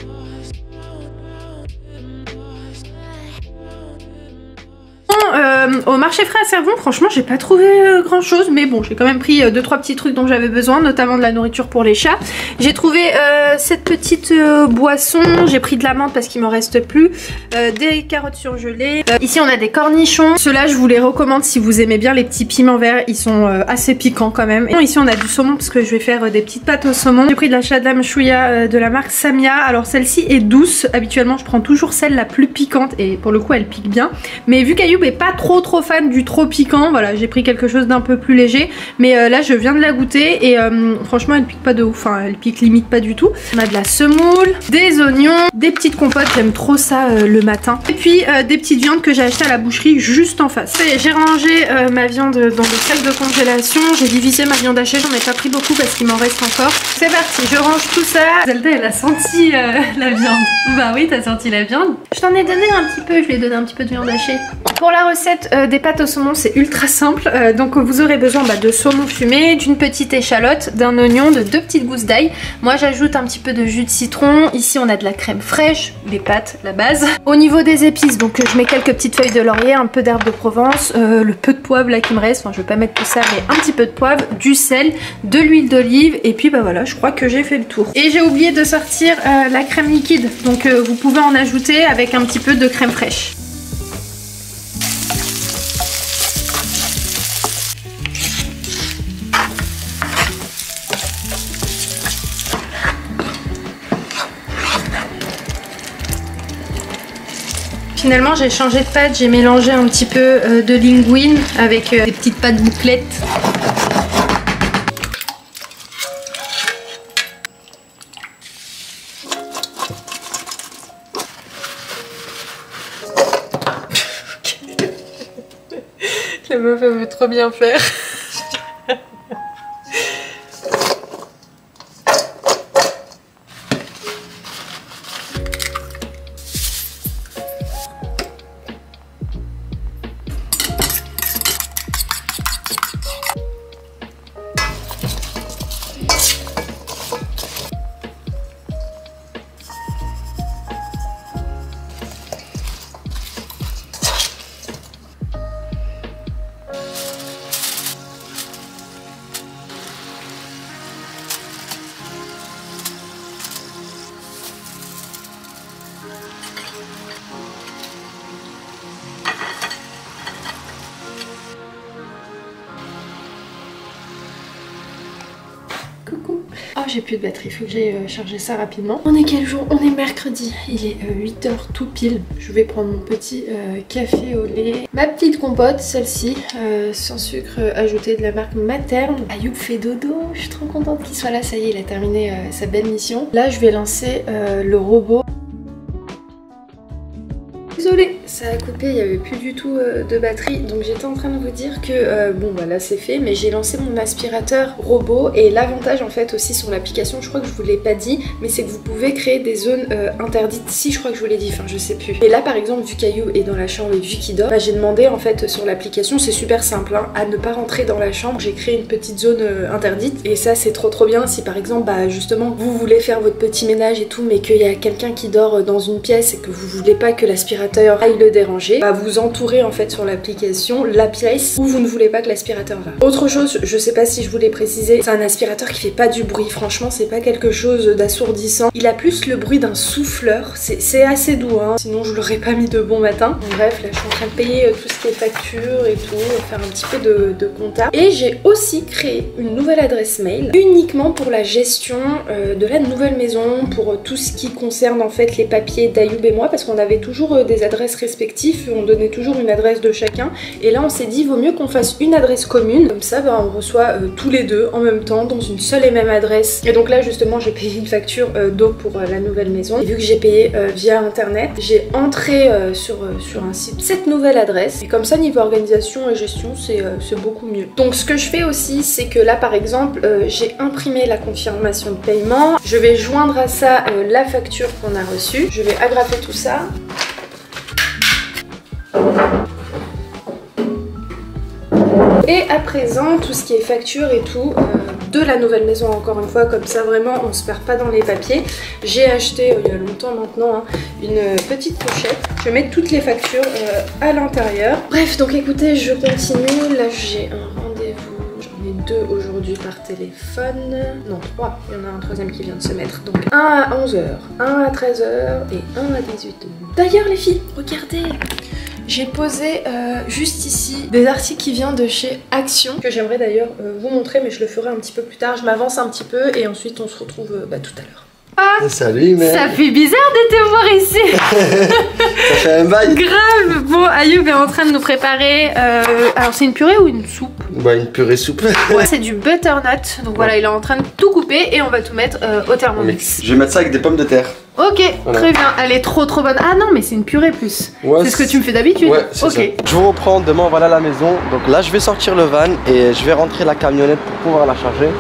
S1: Euh, Euh, au marché frais à Servon, franchement, j'ai pas trouvé euh, grand chose, mais bon, j'ai quand même pris euh, deux trois petits trucs dont j'avais besoin, notamment de la nourriture pour les chats. J'ai trouvé euh, cette petite euh, boisson, j'ai pris de la menthe parce qu'il me reste plus, euh, des carottes surgelées. Euh, ici, on a des cornichons. Ceux-là, je vous les recommande si vous aimez bien les petits piments verts, ils sont euh, assez piquants quand même. Et ici, on a du saumon parce que je vais faire euh, des petites pâtes au saumon. J'ai pris de la chadlam chouïa euh, de la marque Samia. Alors celle-ci est douce. Habituellement, je prends toujours celle la plus piquante et pour le coup, elle pique bien. Mais vu qu'Ayoub est pas trop trop fan du trop piquant, voilà, j'ai pris quelque chose d'un peu plus léger. Mais euh, là, je viens de la goûter et euh, franchement, elle pique pas de ouf. Enfin, elle pique limite pas du tout. On a de la semoule, des oignons, des petites compotes. J'aime trop ça euh, le matin. Et puis euh, des petites viandes que j'ai achetées à la boucherie juste en face. J'ai rangé euh, ma viande dans le sac de congélation. J'ai divisé ma viande hachée. J'en ai pas pris beaucoup parce qu'il m'en reste encore. C'est parti, je range tout ça. Zelda, elle a senti euh, la viande. Bah oui, t'as senti la viande. Je t'en ai donné un petit peu. Je lui ai donné un petit peu de viande hachée. Pour la recette euh, des pâtes au saumon, c'est ultra simple. Euh, donc vous aurez besoin bah, de saumon fumé, d'une petite échalote, d'un oignon, de deux petites gousses d'ail. Moi, j'ajoute un petit peu de jus de citron. Ici, on a de la crème fraîche, des pâtes, la base. Au niveau des épices, donc je mets quelques petites feuilles de laurier, un peu d'herbe de Provence, euh, le peu de poivre là qui me reste. Enfin, je vais pas mettre tout ça, mais un petit peu de poivre, du sel, de l'huile d'olive. Et puis, bah voilà, je crois que j'ai fait le tour. Et j'ai oublié de sortir euh, la crème liquide. Donc, euh, vous pouvez en ajouter avec un petit peu de crème fraîche. Finalement, j'ai changé de pâte, j'ai mélangé un petit peu euh, de linguine avec euh, des petites pâtes bouclettes. La meuf, elle veut trop bien faire. Coucou. Oh, j'ai plus de batterie, faut que j'aille euh, charger ça rapidement. On est quel jour? On est mercredi. Il est euh, huit heures tout pile. Je vais prendre mon petit euh, café au lait. Ma petite compote, celle-ci, euh, sans sucre euh, ajouté de la marque Materne. Ayoub fait dodo. Je suis trop contente qu'il soit là. Ça y est, il a terminé euh, sa belle mission. Là, je vais lancer euh, le robot. Désolée, ça a coupé, il n'y avait plus du tout euh, de batterie, donc j'étais en train de vous dire que, euh, bon bah là c'est fait, mais j'ai lancé mon aspirateur robot, et l'avantage en fait aussi sur l'application, je crois que je vous l'ai pas dit, mais c'est que vous pouvez créer des zones euh, interdites, si je crois que je vous l'ai dit, enfin je sais plus. Et là par exemple, vu qu'Ayoub est dans la chambre et vu qu'il dort, bah, j'ai demandé en fait sur l'application, c'est super simple, hein, à ne pas rentrer dans la chambre, j'ai créé une petite zone euh, interdite, et ça c'est trop trop bien si par exemple, bah justement, vous voulez faire votre petit ménage et tout, mais qu'il y a quelqu'un qui dort dans une pièce et que vous voulez pas que l'aspirateur aille le déranger, bah vous entourez en fait sur l'application la pièce où vous ne voulez pas que l'aspirateur va. Autre chose, je sais pas si je vous l'ai précisé, c'est un aspirateur qui fait pas du bruit, franchement c'est pas quelque chose d'assourdissant. Il a plus le bruit d'un souffleur, c'est assez doux hein, sinon je l'aurais pas mis de bon matin. Donc, bref, là je suis en train de payer euh, tout ce qui est facture et tout, faire un petit peu de, de compta. Et j'ai aussi créé une nouvelle adresse mail uniquement pour la gestion euh, de la nouvelle maison, pour euh, tout ce qui concerne en fait les papiers d'Ayoub et moi, parce qu'on avait toujours euh, des adresses respectives, on donnait toujours une adresse de chacun, et là on s'est dit vaut mieux qu'on fasse une adresse commune, comme ça bah, on reçoit euh, tous les deux en même temps dans une seule et même adresse. Et donc là justement j'ai payé une facture euh, d'eau pour euh, la nouvelle maison, et vu que j'ai payé euh, via internet, j'ai entré euh, sur, euh, sur un site cette nouvelle adresse, et comme ça niveau organisation et gestion c'est euh, beaucoup mieux. Donc ce que je fais aussi, c'est que là par exemple euh, j'ai imprimé la confirmation de paiement, je vais joindre à ça euh, la facture qu'on a reçue, je vais agrafer tout ça. Et à présent, tout ce qui est facture et tout, euh, de la nouvelle maison encore une fois, comme ça vraiment on se perd pas dans les papiers. J'ai acheté euh, il y a longtemps maintenant hein, une petite pochette. Je vais mettre toutes les factures euh, à l'intérieur. Bref, donc écoutez, je continue. Là j'ai un rendez-vous. J'en ai deux aujourd'hui par téléphone. Non, trois. Il y en a un troisième qui vient de se mettre. Donc un à onze heures, un à treize heures et un à dix-huit heures. D'ailleurs les filles, regardez, j'ai posé euh, juste ici des articles qui viennent de chez Action, que j'aimerais d'ailleurs euh, vous montrer, mais je le ferai un petit peu plus tard. Je m'avance un petit peu et ensuite on se retrouve euh, bah, tout à l'heure.
S2: Ah, salut, mais
S1: ça fait bizarre de te voir ici.
S2: Ça fait un bail.
S1: Grave. Bon, Ayoub est en train de nous préparer euh, alors c'est une purée ou une soupe?
S2: Bah une purée soupe.
S1: Ouais, c'est du butternut. Donc voilà, il est en train de tout couper et on va tout mettre euh, au Thermomix.
S2: Je vais mettre ça avec des pommes de terre.
S1: Ok,
S2: voilà.
S1: Très bien. Elle est trop trop bonne. Ah non, mais c'est une purée plus. Ouais, c'est ce que tu me fais d'habitude.
S2: Ouais, c'est okay. Ça. Je vous reprends, demain on va aller à la maison. Donc là je vais sortir le van et je vais rentrer la camionnette pour pouvoir la charger.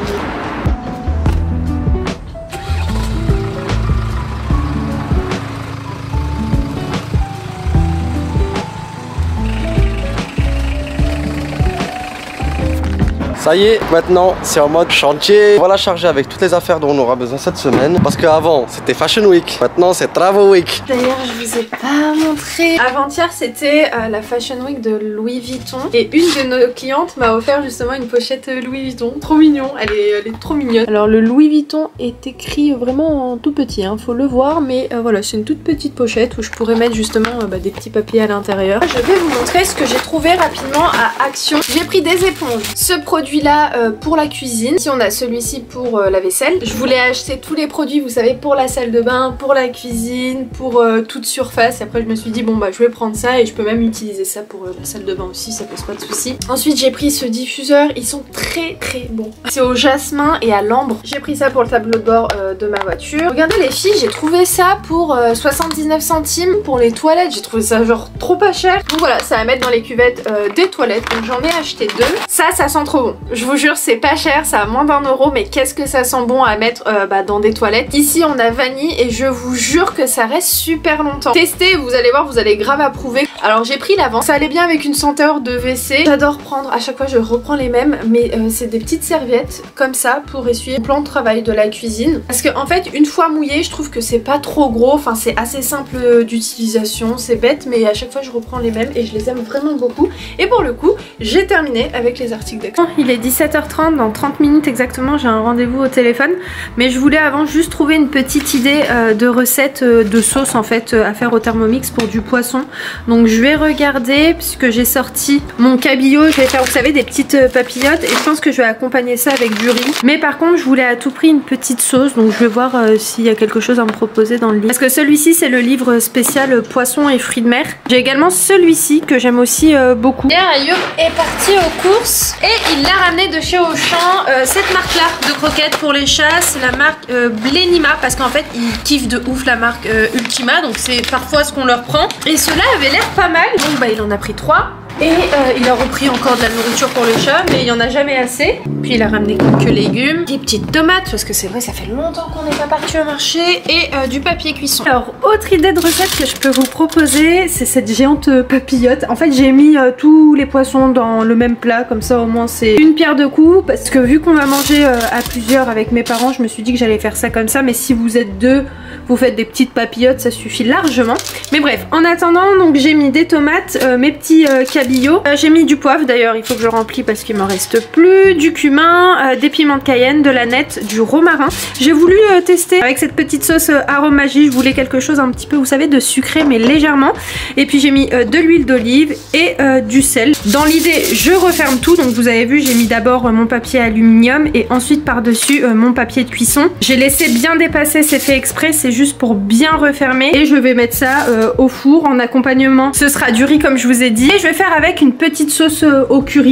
S2: Ça y est, maintenant c'est en mode chantier. On va la charger avec toutes les affaires dont on aura besoin cette semaine. Parce qu'avant c'était Fashion Week, maintenant c'est Travel Week.
S1: D'ailleurs je vous ai pas montré. Avant-hier c'était euh, la Fashion Week de Louis Vuitton. Et une de nos clientes m'a offert justement une pochette Louis Vuitton. Trop mignon, elle est, elle est trop mignonne. Alors le Louis Vuitton est écrit vraiment en tout petit, hein, faut le voir. Mais euh, voilà, c'est une toute petite pochette où je pourrais mettre justement euh, bah, des petits papiers à l'intérieur. Je vais vous montrer ce que j'ai trouvé rapidement à Action. J'ai pris des éponges. Ce produit là euh, pour la cuisine. Ici on a celui-ci pour euh, la vaisselle. Je voulais acheter tous les produits, vous savez, pour la salle de bain, pour la cuisine, pour euh, toute surface. Et après je me suis dit bon bah je vais prendre ça et je peux même utiliser ça pour euh, la salle de bain aussi, ça pose pas de soucis. Ensuite j'ai pris ce diffuseur, ils sont très très bons. C'est au jasmin et à l'ambre. J'ai pris ça pour le tableau de bord euh, de ma voiture. Regardez les filles, j'ai trouvé ça pour euh, soixante-dix-neuf centimes pour les toilettes. J'ai trouvé ça genre trop pas cher. Donc voilà, ça à mettre dans les cuvettes euh, des toilettes. Donc j'en ai acheté deux. Ça, ça sent trop bon. Je vous jure, c'est pas cher, ça a moins d'un euro, mais qu'est-ce que ça sent bon à mettre euh, bah, dans des toilettes. Ici, on a vanille et je vous jure que ça reste super longtemps. Testez, vous allez voir, vous allez grave approuver. Alors j'ai pris l'avant, ça allait bien avec une senteur de W C. J'adore prendre, à chaque fois je reprends les mêmes, mais euh, c'est des petites serviettes comme ça pour essuyer le plan de travail de la cuisine. Parce que en fait, une fois mouillé, je trouve que c'est pas trop gros, enfin c'est assez simple d'utilisation, c'est bête, mais à chaque fois je reprends les mêmes et je les aime vraiment beaucoup. Et pour le coup, j'ai terminé avec les articles d'Action. Il est dix-sept heures trente, dans trente minutes exactement, j'ai un rendez-vous au téléphone. Mais je voulais avant juste trouver une petite idée euh, de recette euh, de sauce en fait euh, à faire au Thermomix pour du poisson. Donc je vais regarder, puisque j'ai sorti mon cabillaud, je vais faire, vous savez, des petites euh, papillotes. Et je pense que je vais accompagner ça avec du riz. Mais par contre, je voulais à tout prix une petite sauce. Donc je vais voir euh, s'il y a quelque chose à me proposer dans le livre. Parce que celui-ci, c'est le livre spécial euh, poisson et fruits de mer. J'ai également celui-ci que j'aime aussi euh, beaucoup. Hier, Ayoub est parti aux courses et il l'a ramené de chez Auchan. Euh, cette marque-là de croquettes pour les chats, c'est la marque euh, Blenima, parce qu'en fait, ils kiffent de ouf la marque euh, Ultima. Donc c'est parfois ce qu'on leur prend. Et ceux-là avait l'air pas mal. Donc bah, il en a pris trois. Et euh, il a repris encore de la nourriture pour les chats, mais il n'y en a jamais assez. Puis il a ramené quelques légumes, des petites tomates, parce que c'est vrai, ça fait longtemps qu'on n'est pas parti au marché, et euh, du papier cuisson. Alors, autre idée de recette que je peux vous proposer, c'est cette géante papillote. En fait, j'ai mis euh, tous les poissons dans le même plat, comme ça au moins c'est une pierre deux coups, parce que vu qu'on va manger euh, à plusieurs avec mes parents, je me suis dit que j'allais faire ça comme ça, mais si vous êtes deux, vous faites des petites papillotes, ça suffit largement. Mais bref, en attendant, donc j'ai mis des tomates, euh, mes petits euh, cabillots. Euh, j'ai mis du poivre d'ailleurs, il faut que je remplis parce qu'il m'en reste plus. Du cumin, euh, des piments de Cayenne, de l'aneth, du romarin. J'ai voulu euh, tester avec cette petite sauce euh, aromagie. Je voulais quelque chose un petit peu, vous savez, de sucré mais légèrement. Et puis j'ai mis euh, de l'huile d'olive et euh, du sel. Dans l'idée, je referme tout. Donc vous avez vu, j'ai mis d'abord euh, mon papier aluminium et ensuite par-dessus euh, mon papier de cuisson. J'ai laissé bien dépasser, c'est fait exprès, c'est juste pour bien refermer. Et je vais mettre ça euh, au four en accompagnement. Ce sera du riz comme je vous ai dit. Et je vais faire avec une petite sauce euh, au curry.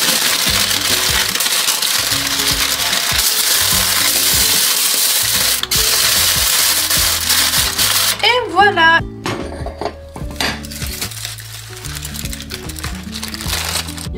S1: Et voilà.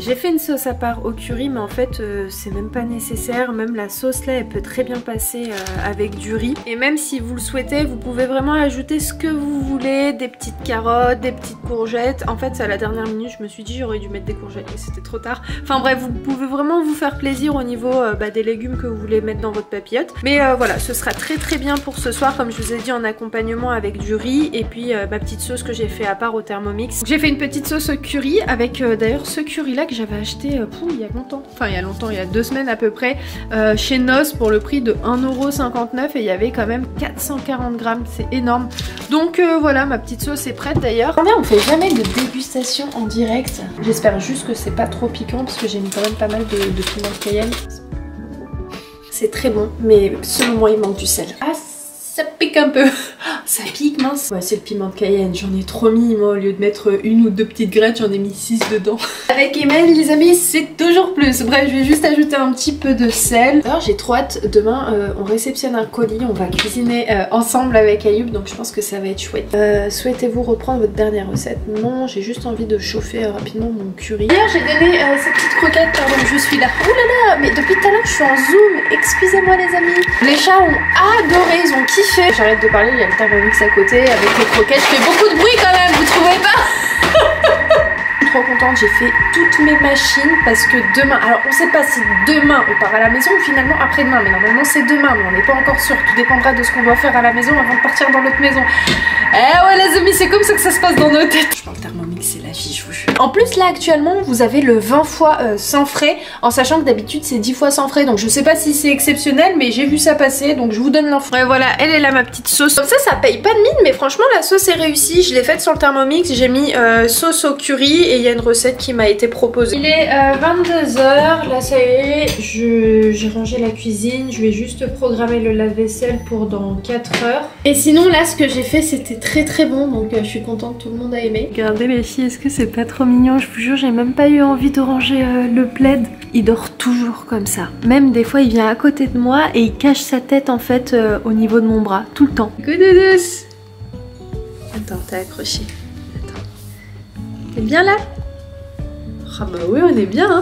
S1: J'ai fait une sauce à part au curry, mais en fait euh, c'est même pas nécessaire. Même la sauce là, elle peut très bien passer euh, avec du riz. Et même si vous le souhaitez, vous pouvez vraiment ajouter ce que vous voulez, des petites carottes, des petites courgettes. En fait, à la dernière minute, je me suis dit j'aurais dû mettre des courgettes, mais c'était trop tard. Enfin bref, vous pouvez vraiment vous faire plaisir au niveau euh, bah, des légumes que vous voulez mettre dans votre papillote. Mais euh, voilà, ce sera très très bien pour ce soir, comme je vous ai dit, en accompagnement avec du riz et puis euh, ma petite sauce que j'ai fait à part au Thermomix. J'ai fait une petite sauce au curry avec euh, d'ailleurs ce curry là que j'avais acheté euh, pour, il y a longtemps, enfin il y a longtemps, il y a deux semaines à peu près, euh, chez Nos pour le prix de un euro cinquante-neuf et il y avait quand même quatre cent quarante grammes, c'est énorme. Donc euh, voilà, ma petite sauce est prête d'ailleurs. Attendez, on fait jamais de dégustation en direct. J'espère juste que c'est pas trop piquant parce que j'ai mis quand même pas mal de, de piment de Cayenne. C'est très bon, mais selon moi il manque du sel. Ah, ça pique un peu. Ça pique, mince. Ouais, c'est le piment de Cayenne. J'en ai trop mis, moi, au lieu de mettre une ou deux petites graines, j'en ai mis six dedans. Avec Emmaël, les amis, c'est toujours plus. Bref, je vais juste ajouter un petit peu de sel. Alors, j'ai trop hâte. Demain, euh, on réceptionne un colis. On va cuisiner euh, ensemble avec Ayoub, donc je pense que ça va être chouette. Euh, Souhaitez-vous reprendre votre dernière recette? Non, j'ai juste envie de chauffer euh, rapidement mon curry. D'ailleurs, j'ai donné euh, ces petites croquettes pendant que je suis là. Ouh là là, mais depuis tout à l'heure, je suis en zoom. Excusez-moi, les amis. Les chats ont adoré, ils ont kiffé. J'arrête de parler, il y a le Thermomix à côté avec les croquettes. Je fais beaucoup de bruit quand même, vous trouvez pas? Je suis trop contente, j'ai fait toutes mes machines parce que demain, alors on sait pas si demain on part à la maison ou finalement après-demain, mais normalement c'est demain, mais on n'est pas encore sûr, tout dépendra de ce qu'on doit faire à la maison avant de partir dans l'autre maison. Eh ouais les amis, c'est comme ça que ça se passe dans nos têtes. Je parle Thermomix, c'est la vie, je vous jure. En plus là actuellement vous avez le vingt fois euh, sans frais, en sachant que d'habitude c'est dix fois sans frais, donc je sais pas si c'est exceptionnel, mais j'ai vu ça passer, donc je vous donne l'info. Ouais voilà, elle est là ma petite sauce. Comme ça, ça paye pas de mine, mais franchement la sauce est réussie. Je l'ai faite sur le Thermomix, j'ai mis euh, sauce au curry et il y a une recette qui m'a été proposée. Il est euh, vingt-deux heures, là ça y est, j'ai rangé la cuisine, je vais juste programmer le lave-vaisselle pour dans quatre heures. Et sinon là ce que j'ai fait c'était très très bon, donc euh, je suis contente, tout le monde a aimé. Regardez les filles, est-ce que c'est pas trop mignon? Je vous jure, j'ai même pas eu envie de ranger euh, le plaid. Il dort toujours comme ça. Même des fois il vient à côté de moi et il cache sa tête en fait euh, au niveau de mon bras, tout le temps. Coudoudous. Attends, t'es accroché. Attends. T'es bien là? Ah bah oui, on est bien hein.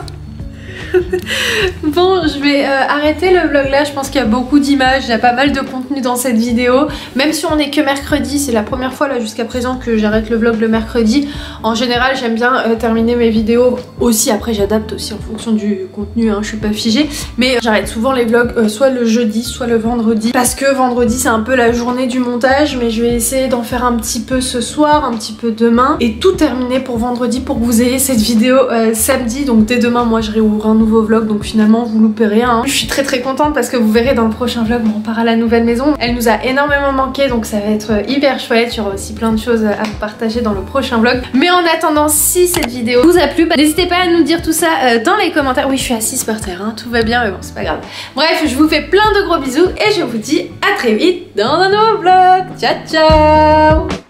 S1: Bon, je vais euh, arrêter le vlog là, je pense qu'il y a beaucoup d'images, il y a pas mal de contenu dans cette vidéo. Même si on est que mercredi, c'est la première fois là jusqu'à présent que j'arrête le vlog le mercredi. En général, j'aime bien euh, terminer mes vidéos aussi, après j'adapte aussi en fonction du contenu, hein, je suis pas figée. Mais euh, j'arrête souvent les vlogs euh, soit le jeudi, soit le vendredi. Parce que vendredi c'est un peu la journée du montage, mais je vais essayer d'en faire un petit peu ce soir, un petit peu demain. Et tout terminer pour vendredi pour que vous ayez cette vidéo euh, samedi. Donc dès demain, moi je réouvre un nouveau vlog, donc finalement vous loupez rien hein. Je suis très très contente parce que vous verrez dans le prochain vlog, on part à la nouvelle maison. Elle nous a énormément manqué, donc ça va être hyper chouette. Il y aura aussi plein de choses à vous partager dans le prochain vlog. Mais en attendant, si cette vidéo vous a plu, bah, n'hésitez pas à nous dire tout ça euh, dans les commentaires. Oui, je suis assise par terre, hein. Tout va bien, mais bon, c'est pas grave. Bref, je vous fais plein de gros bisous et je vous dis à très vite dans un nouveau vlog. Ciao ciao.